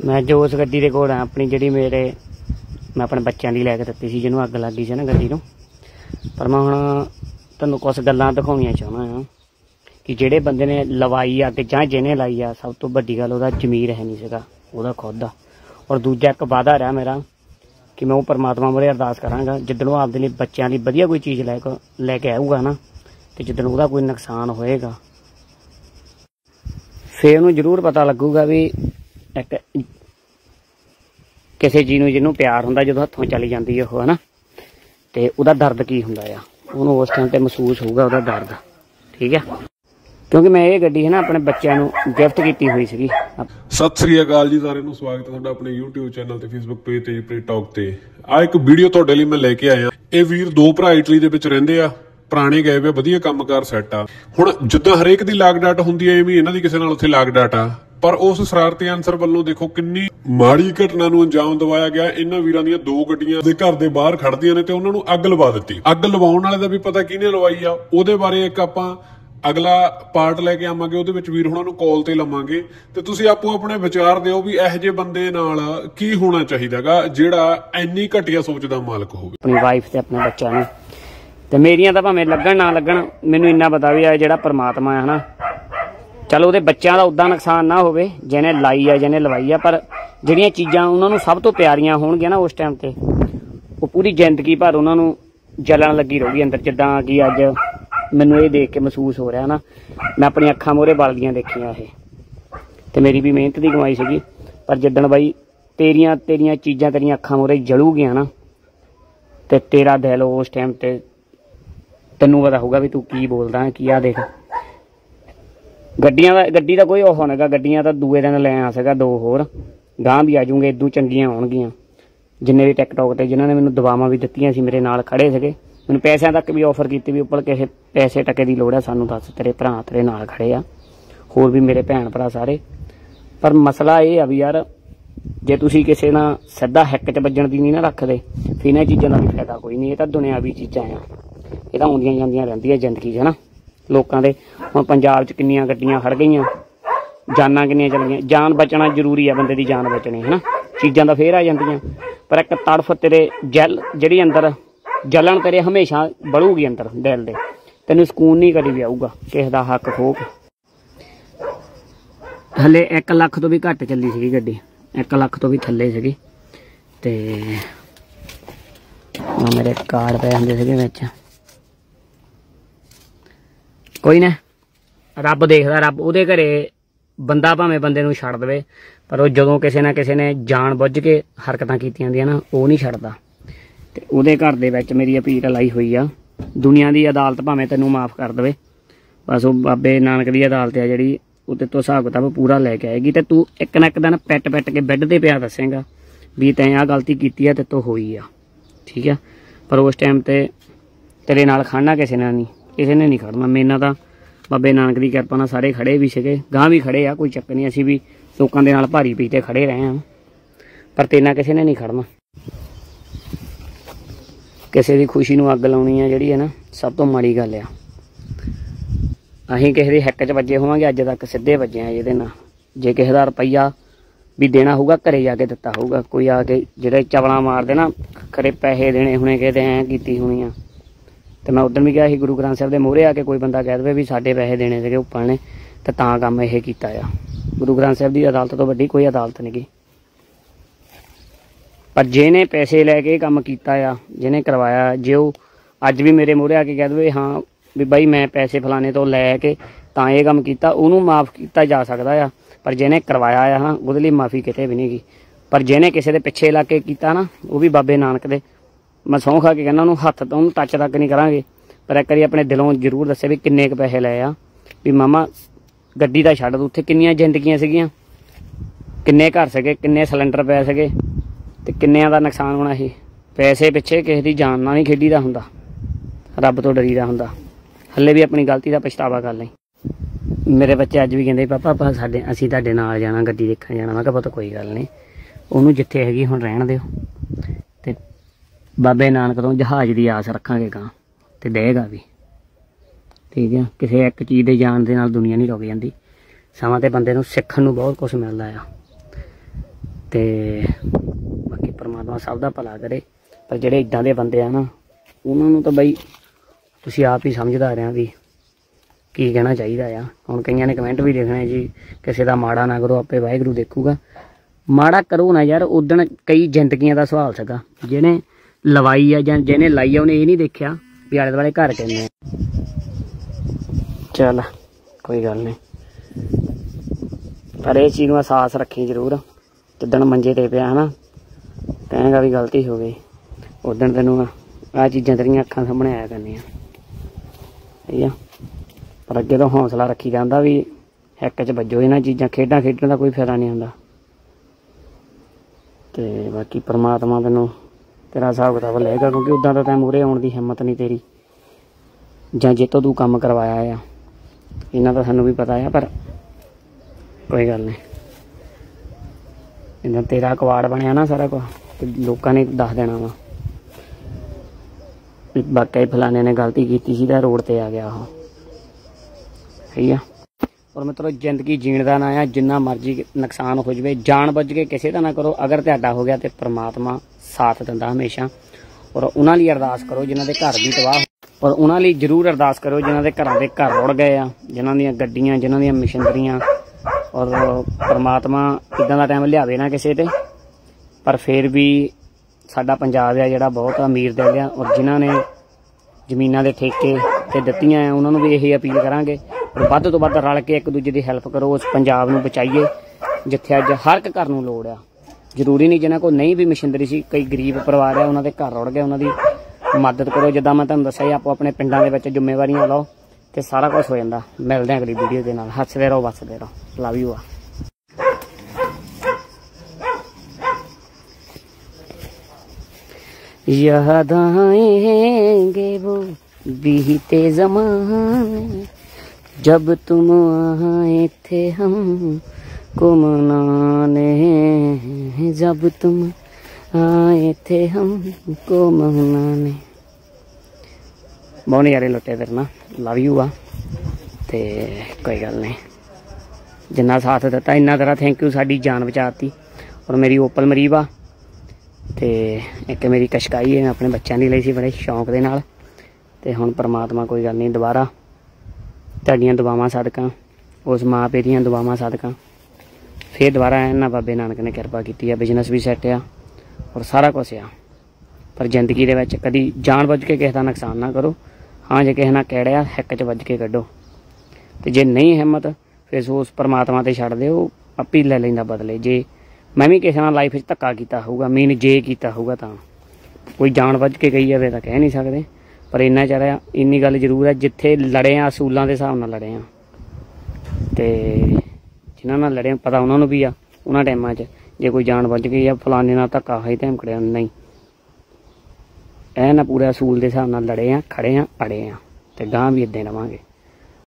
मैं जो उस गड्डी दे कोल हाँ अपनी जिहड़ी मेरे मैं अपने बच्चों की लैके दित्ती सी जिन्होंने अग लग गई सी ना गड्डी नूं। पर मैं हुण तुहानूं कुछ गल्लां दिखाउणियां चाहुंदा हाँ कि जिहड़े बंदे ने लवाई अग जां जिहने लाई आ सब तो वड्डी गल उहदा जमीर है नहीं सीगा उहदा खुद दा। और दूजा एक वादा रहा मेरा कि मैं वो परमात्मा मुहरे अरदास करांगा जिद्दण वो आपदे लई बच्चों लई वधिया कोई चीज़ लैके आऊगा ना तो जिद्दण उहदा कोई नुकसान होएगा फिर उहनूं जरूर पता लगूगा भी एक किसी चीज़ नूं जिन्हों प्यार हुंदा जदों हत्थों चली जाती है है ना तो उहदा दर्द की हुंदा आ उहनूं उस टाइम ते महसूस होगा उहदा दर्द। ठीक है क्योंकि मैं ये गड्डी है ना अपने बच्चों को गिफ्ट की हुई सी। सत श्री अकाल जी सारे नूं स्वागत है तुहाडा अपने YouTube चैनल ते फेसबुक पेज ते प्री टॉक ते। आ एक वीडियो तुहाडे लई मैं लेके आया। ये वीर दो भरा इटली दे विच रहिंदे आ पुराने गए वे वधिया कामकार सैट आ। हुण जिद्दां हरेक दी लाग डाट हुंदी है इवें इन्हां दी किसे नाल उत्थे लाग डाट आ पर उस शरारती अंसर वालों देखो किन्नी माड़ी घटना नूं अंजाम दवाया गया। इन्हां वीरां दीयां दो गड्डियां दे घर दे बाहर खड़दियां ने ते उन्हां नूं अग लवा दित्ती। अग लवाउण वाले दा भी पता किहने लवाई आ ਉਹਦੇ बारे एक आपां अगला पार्ट लैके आवांगे ਉਹਦੇ ਵਿੱਚ ਵੀਰ ਹੁਣਾਂ ਨੂੰ ਕਾਲ ਤੇ ਲਵਾਂਗੇ ਤੇ ਤੁਸੀਂ ਆਪੋ ਆਪਣੇ ਵਿਚਾਰ ਦਿਓ ਵੀ ਇਹੋ ਜਿਹੇ ਬੰਦੇ ਨਾਲ ਕੀ ਹੋਣਾ ਚਾਹੀਦਾਗਾ ਜਿਹੜਾ ਇੰਨੀ ਘਟੀਆ ਸੋਚ ਦਾ ਮਾਲਕ ਹੋਵੇ। ਆਪਣੀ ਵਾਈਫ ਤੇ ਆਪਣੇ ਬੱਚਿਆਂ ਨੂੰ ਤੇ ਮੇਰੀਆਂ ਤਾਂ ਭਾਵੇਂ ਲੱਗਣ ਨਾ ਲੱਗਣ ਮੈਨੂੰ ਇੰਨਾ ਪਤਾ ਵੀ ਆ ਜਿਹੜਾ परमात्मा है ना चलो ਉਹਦੇ ਬੱਚਿਆਂ ਦਾ ਉਦਾਂ ਨੁਕਸਾਨ ਨਾ ਹੋਵੇ ਜਿਹਨੇ ਲਾਈ ਆ ਜਿਹਨੇ ਲਵਾਈ ਆ ਪਰ ਜਿਹੜੀਆਂ ਚੀਜ਼ਾਂ ਉਹਨਾਂ ਨੂੰ ਸਭ ਤੋਂ ਪਿਆਰੀਆਂ ਹੋਣਗੀਆਂ ਨਾ ਉਸ ਟਾਈਮ ਤੇ ਉਹ ਪੂਰੀ ਜ਼ਿੰਦਗੀ ਭਰ ਉਹਨਾਂ ਨੂੰ ਜਲਣ ਲੱਗੀ ਰਹੂਗੀ ਅੰਦਰ। ਜਿੱਦਾਂ ਕਿ ਅੱਜ मैनू ये देख के महसूस हो रहा ना मैं अपनी अखा मोहरे बलदियां देखियां ये तो मेरी भी मेहनत की कमाई सी पर जिद्दण बई तेरियां तेरियां चीज़ां तेरियां अखा मोहरे जलूगियां ना तो तेरा दिल उस टाइम ते तैनू पता होगा भी तू की बोलदा है की आ देख गड्डी का कोई ओह नहींगा गड्डियां तो दूए दिन लै आ सका दो होर गांह भी आ जूंगे इदू चंगियां होणगियां जिन्ने भी टिकटॉक ते जिन्होंने मैनू दवावां भी दित्तियां सी मेरे नाल खड़े थे मैं पैसों तक भी ऑफर की भी उपर किसी पैसे टके की लोड़ है सानू दस तेरे भरा तेरे नाल खड़े आ होर भी मेरे भैन भरा सारे। पर मसला ये आ भी यार जे तुसी किसी ना सीधा हिक च वजन की नहीं ना रखते फिर इन्हां चीज़ों का भी फायदा कोई नहीं। ये तो दुनियावी चीज़ां आ ये तो आउंदियां जांदियां रहिंदियां जिंदगी च ना लोकां दे। हुण पंजाब च किन्नियां गड्डियां खड़ गईयां जानां किन्नियां चल गईयां। जान बचना जरूरी है बंदे की जान बचनी है ना चीज़ां तो फिर आ जांदियां पर एक तड़फ तेरे जल जिहड़ी अंदर जलन तेरे हमेशा बढ़ूगी अंदर दिल दे तेन सुकून नहीं कभी भी आऊगा किसी का हक खो के। हले 1 लाख तो भी घट चली सी गड्डी 1 लाख तो भी थले सी ते मेरे कार्ड पे आते थे बिच कोई ना रब देखदा रब उहदे घरे बंदा भावें बंदे नूं छड्ड देवे पर जदों किसी ना किसी ने जान बुझ के हरकतां कीतियां होंदियां ना वो नहीं छड्डदा। ते उहदे घर दे विच मेरी अपील लाई हुई आ दुनिया की अदालत भावें तैनूं माफ़ कर देवे बस वो बाबे नानक की अदालत है जिहड़ी उहदे तो हिसाब किताब पूरा लैके आएगी तो तू एक ना एक दिन पिट पिट के बैड ते पिया दसेगा भी तैं आ गलती की है ते तो होई आ। ठीक है पर उस टाइम ते तेरे नाल खड़ना किसी ने नहीं खड़ना। मेरे नाल तां बाबे नानक की किरपा नाल सारे खड़े भी सीगे गांह भी खड़े आ कोई चक्कर नहीं असीं भी लोकां दे नाल भारी पीते खड़े रहे हैं पर तेरे नाल किसी ने नहीं खड़ना। किसी की खुशी नूं अग लाउणी है जिहड़ी है ना सब तो माड़ी गल आ। असीं किसी दी हिक च वजे होवांगे अज तक सीधे वजे आ जिहदे नाल जे किसी दा रुपईया भी देना होगा घरे जाके दिता होगा कोई आके जिहड़े चवला मारदे ना खरे पैसे देने हुणे किते ऐ कीती होनी आ ते मैं उदण भी कहा गुरु ग्रंथ साहिब दे मोहरे आके कोई बंदा कह दे भी साडे पैसे देने सीगे उप्पर ने ते तां काम इह कीता आ। गुरु ग्रंथ साहिब दी अदालत तो वड्डी कोई अदालत नहीं गी पर जिहने पैसे लैके काम किया आ जिहने करवाया जे वो अज भी मेरे मूहरे आके कह दे हाँ भी बई मैं पैसे फलाने तो लैके तां ये काम किया उहनूं माफ़ किया जा सकदा आ पर जिहने करवाया आ हाँ उहदे लई माफ़ी किते भी नहीं गी। पर जिहने किसी दे पिछे लग के किया ना वो भी बाबे नानक दे मैं सौं खा के कहना उहनूं हत्थ तो उहनूं टच तक नहीं करांगे पर एक बारी अपने दिलों जरूर दस्से भी किन्ने क पैसे लए आ भी मामा गड्डी दा छड्ड उत्थे किन्नियां जिंदगियां सीगियां किन्ने घर सके किन्ने सिलेंडर पै सके ते किन्नियां दा नुकसान होना सी। पैसे पिछे किसी दी जान नाल नहीं खेडीदा हुंदा रब तो डरीदा हुंदा। हले भी अपनी गलती का पछतावा कर लई। मेरे बच्चे अज भी कहंदे पापा आप साडे असीं तुहाडे नाल जाना गड्डी देखण जाना। मैं कहा पता कोई गल नहीं उहनूं जिथे हैगी हुण रहण दिओ ते बाबे नानक तो जहाज़ की आस रखांगे गां ते देगा भी। ठीक है किसी एक चीज़ के जान दे नाल दुनिया नहीं रुक जाती समा ते बंदे नूं सिੱਖਣ ਨੂੰ बहुत कुछ मिलता है। ਤੇ ਬਾਕੀ ਪਰਮਾਤਮਾ ਸਭ ਦਾ ਭਲਾ ਕਰੇ। ਪਰ ਜਿਹੜੇ ਇਦਾਂ ਦੇ ਬੰਦੇ ਆ ਨਾ ਉਹਨਾਂ ਨੂੰ ਤਾਂ ਬਈ ਤੁਸੀਂ ਆਪ ਹੀ ਸਮਝਦਾਰ ਆ ਵੀ ਕੀ ਕਹਿਣਾ ਚਾਹੀਦਾ ਆ। ਹੁਣ ਕਈਆਂ ਨੇ ਕਮੈਂਟ ਵੀ ਲਿਖਣੇ ਜੀ ਕਿਸੇ ਦਾ ਮਾੜਾ ਨਾ ਕਰੋ, ਆਪੇ ਵਾਹਿਗੁਰੂ ਦੇਖੂਗਾ। ਮਾੜਾ ਕਰੋ ਨਾ ਯਾਰ। ਉਦਣ ਕਈ ਜ਼ਿੰਦਗੀਆਂ ਦਾ ਸਵਾਲ ਸੀਗਾ, ਜਿਹਨੇ ਲਵਾਈ ਆ ਜਾਂ ਜਿਹਨੇ ਲਾਈ ਆ ਉਹਨੇ ਇਹ ਨਹੀਂ ਦੇਖਿਆ ਵੀ ਆਲੇ ਦੁਆਲੇ ਘਰ ਕਹਿੰਦੇ ਆ। ਚੱਲ ਕੋਈ ਗੱਲ ਨਹੀਂ, ਪਰ ਇਹ ਚੀਜ਼ ਨੂੰ ਅਹਿਸਾਸ ਰੱਖੀ ਜ਼ਰੂਰ। ਜਿੱਦਣ ਮੰਜੇ ਤੇ ਪਿਆ ਹਨਾ ਕਹੇਗਾ ਵੀ ਗਲਤੀ ਹੋ ਗਈ, ਉਦਣ ਤੈਨੂੰ ਆਹ ਚੀਜ਼ਾਂ ਤੇਰੀਆਂ ਅੱਖਾਂ ਸਾਹਮਣੇ ਆਇਆ ਕਰਨੀਆਂ, ਠੀਕ ਆ। ਪਰ ਅੱਗੇ ਤੋਂ ਹੌਸਲਾ ਰੱਖੀ ਜਾਂਦਾ ਵੀ ਹਿੱਕ 'ਚ ਵੱਜੋ। ਇਹਨਾਂ ਚੀਜ਼ਾਂ ਖੇਡਾਂ ਖੇਡਣ ਦਾ ਕੋਈ ਫਾਇਦਾ ਨਹੀਂ ਹੁੰਦਾ। ਤੇ ਬਾਕੀ ਪਰਮਾਤਮਾ ਤੈਨੂੰ ਤੇਰਾ ਹਿਸਾਬ ਕਿਤਾਬ ਲਏਗਾ, ਕਿਉਂਕਿ ਉੱਦਾਂ ਦਾ ਤੈਂ ਮੂਹਰੇ ਆਉਣ ਦੀ ਹਿੰਮਤ ਨਹੀਂ ਤੇਰੀ, ਜਾਂ ਜਿੱਤੋਂ ਤੂੰ ਕੰਮ ਕਰਵਾਇਆ ਆ। ਇਹਨਾਂ ਦਾ ਸਾਨੂੰ ਵੀ ਪਤਾ ਆ, ਪਰ ਕੋਈ ਗੱਲ ਨਹੀਂ। ਜਿੱਦਾਂ ਤੇਰਾ ਕਵਾੜ ਬਣਿਆ ਨਾ ਸਾਰਾ ਕੁਝ, ਤੇ ਲੋਕਾਂ ਨੇ ਦੱਸ ਦੇਣਾ ਵਾ ਵੀ ਵਾਕਈ ਫਲਾਣੇ ਨੇ ਗਲਤੀ ਕੀਤੀ ਸੀ ਤਾਂ ਰੋਡ 'ਤੇ ਆ ਗਿਆ ਉਹ, ਠੀਕ ਆ। ਔਰ ਮਤਲਬ ਜ਼ਿੰਦਗੀ ਜੀਣ ਦਾ ਨਾ ਆ, ਜਿੰਨਾ ਮਰਜ਼ੀ ਨੁਕਸਾਨ ਹੋ ਜਾਵੇ ਜਾਣ ਬੁੱਝ ਕੇ ਕਿਸੇ ਦਾ ਨਾ ਕਰੋ। ਅਗਰ ਤੁਹਾਡਾ ਹੋ ਗਿਆ ਤੇ ਪਰਮਾਤਮਾ ਸਾਥ ਦਿੰਦਾ ਹਮੇਸ਼ਾ। ਔਰ ਉਹਨਾਂ ਲਈ ਅਰਦਾਸ ਕਰੋ ਜਿਨ੍ਹਾਂ ਦੇ ਘਰ ਵੀ ਤਬਾਹ, ਔਰ ਉਹਨਾਂ ਲਈ ਜ਼ਰੂਰ ਅਰਦਾਸ ਕਰੋ ਜਿਨ੍ਹਾਂ ਦੇ ਘਰਾਂ ਦੇ ਘਰ ਰੁੜ ਗਏ ਆ, ਜਿਨ੍ਹਾਂ ਦੀਆਂ ਗੱਡੀਆਂ, ਜਿਨ੍ਹਾਂ ਦੀਆਂ ਮਸ਼ੀਨਰੀਆਂ। ਔਰ ਪਰਮਾਤਮਾ ਇੱਦਾਂ ਦਾ ਟਾਈਮ ਲਿਆਵੇ ਨਾ ਕਿਸੇ 'ਤੇ। ਪਰ ਫਿਰ ਵੀ ਸਾਡਾ ਪੰਜਾਬ ਆ ਜਿਹੜਾ ਬਹੁਤ ਅਮੀਰ ਦਿਲ ਆ, ਔਰ ਜਿਨ੍ਹਾਂ ਨੇ ਜ਼ਮੀਨਾਂ ਦੇ ਠੇਕੇ 'ਤੇ ਦਿੱਤੀਆਂ ਆ ਉਹਨਾਂ ਨੂੰ ਵੀ ਇਹੀ ਅਪੀਲ ਕਰਾਂਗੇ ਵੱਧ ਤੋਂ ਵੱਧ ਰਲ ਕੇ ਇੱਕ ਦੂਜੇ ਦੀ ਹੈਲਪ ਕਰੋ। ਉਸ ਪੰਜਾਬ ਨੂੰ ਬਚਾਈਏ ਜਿੱਥੇ ਅੱਜ ਹਰ ਇੱਕ ਘਰ ਨੂੰ ਲੋੜ ਆ। ਜ਼ਰੂਰੀ ਨਹੀਂ ਜਿਨ੍ਹਾਂ ਕੋਲ ਨਹੀਂ ਵੀ ਮਸ਼ੀਨਰੀ ਸੀ, ਕਈ ਗਰੀਬ ਪਰਿਵਾਰ ਆ ਉਹਨਾਂ ਦੇ ਘਰ ਰੁੜ ਗਏ, ਉਹਨਾਂ ਦੀ ਮਦਦ ਕਰੋ। ਜਿੱਦਾਂ ਮੈਂ ਤੁਹਾਨੂੰ ਦੱਸਿਆ ਆਪੋ ਆਪਣੇ ਪਿੰਡਾਂ ਦੇ ਵਿੱਚ ਜ਼ਿੰਮੇਵਾਰੀਆਂ ਲਓ ਤੇ ਸਾਰਾ ਕੁਝ ਹੋ ਜਾਂਦਾ। ਮਿਲਦੇ ਹਾਂ ਅਗਲੀ ਵੀਡੀਓ ਦੇ ਨਾਲ। ਹੱਸਦੇ ਰਹੋ, ਵੱਸਦੇ ਰਹੋ। ਲਵ ਯੂ ਆ। याद आएंगे वो बीते ज़माने जब तुम आए थे हमको मनाने, जब तुम आए थे हमको मनाने। बहुत नज़ारे लुटे तेरे ना। लव यू आ। ते कोई गल नहीं, जिन्ना साथ दिता इन्ना तेरा थैंक यू। साडी जान बचाती। और मेरी ओपल मरीब आ ਤੇ ਇੱਕ ਮੇਰੀ ਕਸ਼ਕਾਈ ਹੈ, ਮੈਂ ਆਪਣੇ ਬੱਚਿਆਂ ਦੀ ਲਈ ਸੀ ਬੜੇ ਸ਼ੌਂਕ ਦੇ ਨਾਲ। ਤੇ ਹੁਣ ਪਰਮਾਤਮਾ ਕੋਈ ਗੱਲ ਨਹੀਂ, ਦੁਬਾਰਾ ਤੁਹਾਡੀਆਂ ਦੁਆਵਾਂ ਸਦਕਾ, ਉਸ ਮਾਂ ਪਿਓ ਦੀਆਂ ਦੁਆਵਾਂ ਸਦਕਾ ਫਿਰ ਦੁਬਾਰਾ ਇਹਨਾਂ ਬਾਬੇ ਨਾਨਕ ਨੇ ਕਿਰਪਾ ਕੀਤੀ ਆ। ਬਿਜ਼ਨਸ ਵੀ ਸੈੱਟ ਆ ਔਰ ਸਾਰਾ ਕੁਛ ਆ। ਪਰ ਜ਼ਿੰਦਗੀ ਦੇ ਵਿੱਚ ਕਦੀ ਜਾਣ ਬੁੱਝ ਕੇ ਕਿਸੇ ਦਾ ਨੁਕਸਾਨ ਨਾ ਕਰੋ। ਹਾਂ ਜੇ ਕਿਸੇ ਨਾਲ ਕਿਹੜਿਆ ਹਿੱਕ 'ਚ ਵੱਜ ਕੇ ਕੱਢੋ, ਤੇ ਜੇ ਨਹੀਂ ਹਿੰਮਤ ਫਿਰ ਉਸ ਪਰਮਾਤਮਾ 'ਤੇ ਛੱਡ ਦਿਓ, ਆਪੇ ਲੈ ਲੈਂਦਾ ਬਦਲੇ। ਜੇ ਮੈਂ ਵੀ ਕਿਸੇ ਨਾਲ ਲਾਈਫ 'ਚ ਧੱਕਾ ਕੀਤਾ ਹੋਊਗਾ, ਮੀਨ ਜੇ ਕੀਤਾ ਹੋਊਗਾ, ਤਾਂ ਕੋਈ ਜਾਣ ਬੁੱਝ ਕੇ ਕਹੀ ਜਾਵੇ ਤਾਂ ਕਹਿ ਨਹੀਂ ਸਕਦੇ। ਪਰ ਇੰਨਾ ਚਿਰ ਆ, ਇੰਨੀ ਗੱਲ ਜ਼ਰੂਰ ਹੈ, ਜਿੱਥੇ ਲੜੇ ਆ ਅਸੂਲਾਂ ਦੇ ਹਿਸਾਬ ਨਾਲ ਲੜੇ ਆ। ਤੇ ਜਿਨ੍ਹਾਂ ਨਾਲ ਲੜੇ ਪਤਾ ਉਹਨਾਂ ਨੂੰ ਵੀ ਆ ਉਹਨਾਂ ਟਾਈਮਾਂ 'ਚ ਜੇ ਕੋਈ ਜਾਣ ਬੁੱਝ ਕੇ ਜਾਂ ਫਲਾਣੇ ਨਾਲ ਧੱਕਾ ਹੋਈ ਤਾਂ ਖੜਿਆ ਨਹੀਂ, ਇਹ ਨਾ ਪੂਰੇ ਅਸੂਲ ਦੇ ਹਿਸਾਬ ਨਾਲ ਲੜੇ ਆ, ਖੜੇ ਆ, ਅੜੇ ਆ, ਤੇ ਗਾਂ ਵੀ ਇੱਦਾਂ ਹੀ ਰਵਾਂਗੇ।